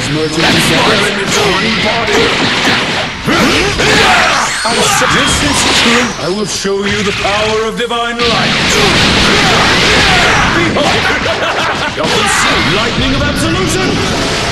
merchant is in its own body. This is true. I will show you the power of divine light. Behold! Y'all can see lightning of absolution!